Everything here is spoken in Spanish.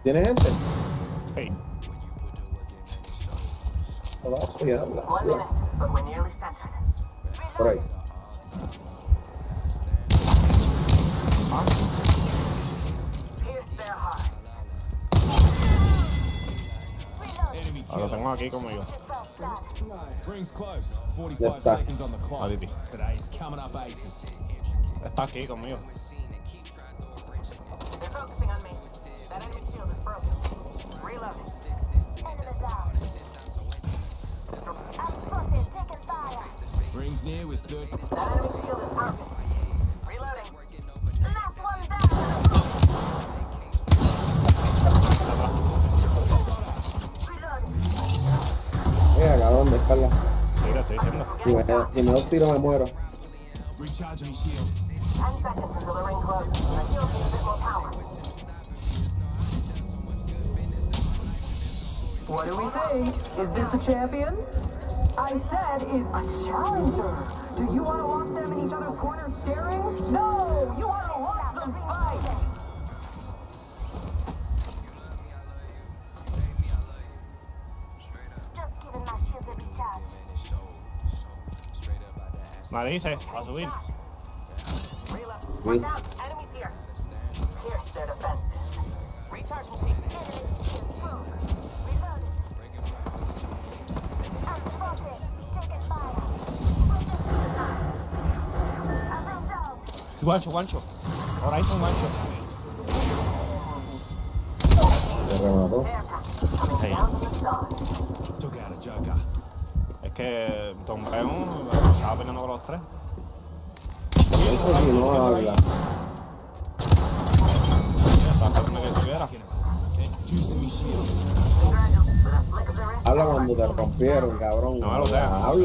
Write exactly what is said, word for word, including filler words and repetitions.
¿Tiene gente? Hey. Hola, sí, habla. One minute, but we're nearly centered. Por ahí. Ah, Pierce their heart. Enemy ahora lo killer. tengo aquí conmigo. Rings close. Ya forty-five está. seconds on the clock. Ahí vi. Today's coming up aces. Está aquí conmigo. They're focusing on me. That enemy shield is broken. Reloading. Enemy down. I'm spotted, taking fire. Rings near with third. That enemy shield is broken. Reloading. Last one down. Mira, cabrón, descarga. Sí, lo estoy diciendo. Si me, si me doy tiro me muero. Recharging shields. Ten seconds until the ring closes. My shield needs a bit more power. What do we think? Is this a champion? I said, is a challenger. Do you want to watch them in each other's corners staring? No! You want to watch them fight! Just giving my shield a recharge. Me dice, va a subir. Reload. Oui. Watch out! Enemies here. Pierce their defenses. Recharging shield. Enemy shield broke. Reloaded. I'm spotted, taking fire. I'm down. Guancho, guancho. Ahora hay un guancho. Se remató. Air package coming Hey. down from the stars. Took out a joker. Es que Tom Brown estaba peleando con los tres. Eso sí no habla. Estaba haciendo que subiera. It's juicing me shields. Congratulations for that flick of the wrist. Habla cuando te rompieron, cabrón. No me lo dejas. Habla.